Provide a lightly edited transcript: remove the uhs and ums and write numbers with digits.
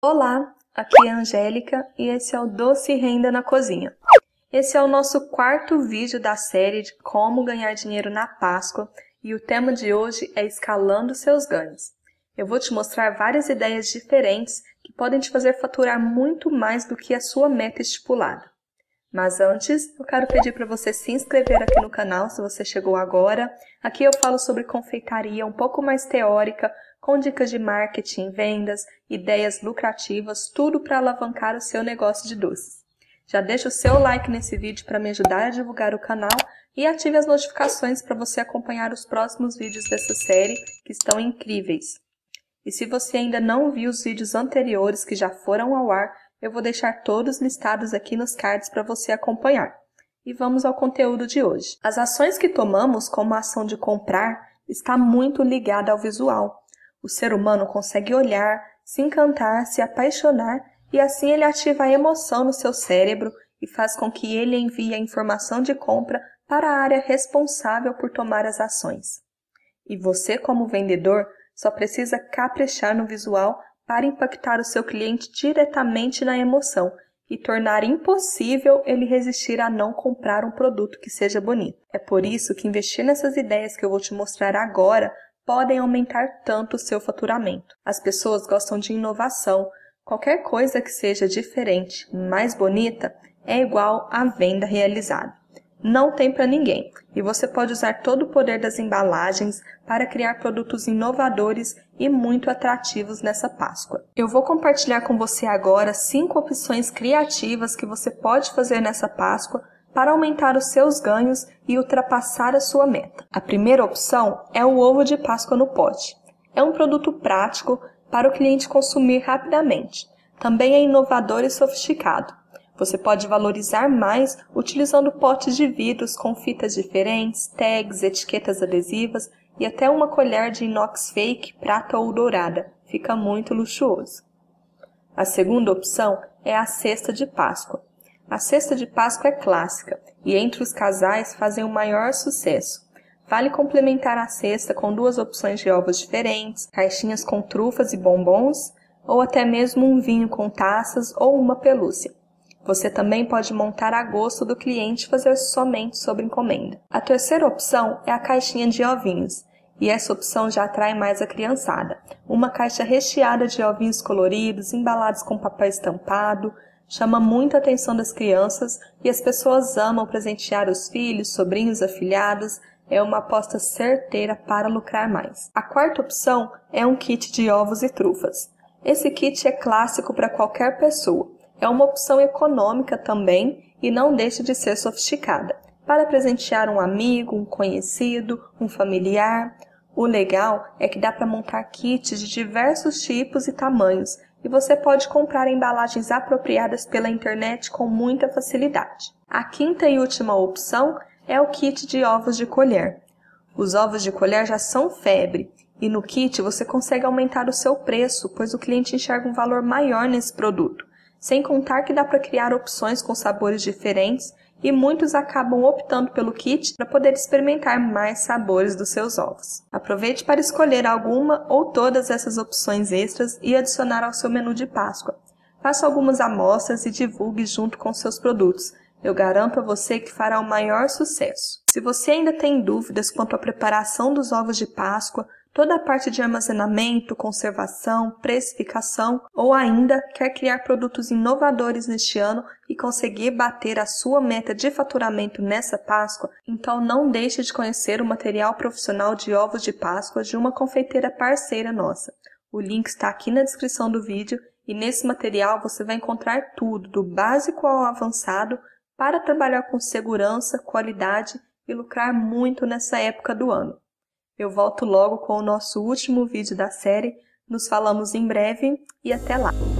Olá, aqui é a Angélica e esse é o Doce Renda na Cozinha. Esse é o nosso quarto vídeo da série de como ganhar dinheiro na Páscoa e o tema de hoje é escalando seus ganhos. Eu vou te mostrar várias ideias diferentes que podem te fazer faturar muito mais do que a sua meta estipulada. Mas antes, eu quero pedir para você se inscrever aqui no canal se você chegou agora. Aqui eu falo sobre confeitaria um pouco mais teórica, com dicas de marketing, vendas, ideias lucrativas, tudo para alavancar o seu negócio de doces. Já deixa o seu like nesse vídeo para me ajudar a divulgar o canal e ative as notificações para você acompanhar os próximos vídeos dessa série que estão incríveis. E se você ainda não viu os vídeos anteriores que já foram ao ar, eu vou deixar todos listados aqui nos cards para você acompanhar. E vamos ao conteúdo de hoje. As ações que tomamos como a ação de comprar está muito ligada ao visual. O ser humano consegue olhar, se encantar, se apaixonar e assim ele ativa a emoção no seu cérebro e faz com que ele envie a informação de compra para a área responsável por tomar as ações. E você, como vendedor, só precisa caprichar no visual para impactar o seu cliente diretamente na emoção e tornar impossível ele resistir a não comprar um produto que seja bonito. É por isso que investir nessas ideias que eu vou te mostrar agora podem aumentar tanto o seu faturamento. As pessoas gostam de inovação. Qualquer coisa que seja diferente, mais bonita, é igual à venda realizada. Não tem para ninguém, e você pode usar todo o poder das embalagens para criar produtos inovadores e muito atrativos nessa Páscoa. Eu vou compartilhar com você agora 5 opções criativas que você pode fazer nessa Páscoa para aumentar os seus ganhos e ultrapassar a sua meta. A primeira opção é o ovo de Páscoa no pote. É um produto prático para o cliente consumir rapidamente. Também é inovador e sofisticado. Você pode valorizar mais utilizando potes de vidros com fitas diferentes, tags, etiquetas adesivas e até uma colher de inox fake, prata ou dourada. Fica muito luxuoso. A segunda opção é a cesta de Páscoa. A cesta de Páscoa é clássica e entre os casais fazem o maior sucesso. Vale complementar a cesta com 2 opções de ovos diferentes, caixinhas com trufas e bombons ou até mesmo um vinho com taças ou uma pelúcia. Você também pode montar a gosto do cliente e fazer somente sob encomenda. A terceira opção é a caixinha de ovinhos, e essa opção já atrai mais a criançada. Uma caixa recheada de ovinhos coloridos, embalados com papel estampado, chama muita atenção das crianças e as pessoas amam presentear os filhos, sobrinhos, afilhados. É uma aposta certeira para lucrar mais. A quarta opção é um kit de ovos e trufas. Esse kit é clássico para qualquer pessoa. É uma opção econômica também e não deixa de ser sofisticada, para presentear um amigo, um conhecido, um familiar. O legal é que dá para montar kits de diversos tipos e tamanhos e você pode comprar embalagens apropriadas pela internet com muita facilidade. A quinta e última opção é o kit de ovos de colher. Os ovos de colher já são febre e no kit você consegue aumentar o seu preço, pois o cliente enxerga um valor maior nesse produto. Sem contar que dá para criar opções com sabores diferentes e muitos acabam optando pelo kit para poder experimentar mais sabores dos seus ovos. Aproveite para escolher alguma ou todas essas opções extras e adicionar ao seu menu de Páscoa. Faça algumas amostras e divulgue junto com seus produtos. Eu garanto a você que fará o maior sucesso. Se você ainda tem dúvidas quanto à preparação dos ovos de Páscoa, toda a parte de armazenamento, conservação, precificação ou ainda quer criar produtos inovadores neste ano e conseguir bater a sua meta de faturamento nessa Páscoa, então não deixe de conhecer o material profissional de ovos de Páscoa de uma confeiteira parceira nossa. O link está aqui na descrição do vídeo e nesse material você vai encontrar tudo, do básico ao avançado, para trabalhar com segurança, qualidade e lucrar muito nessa época do ano. Eu volto logo com o nosso último vídeo da série. Nos falamos em breve e até lá!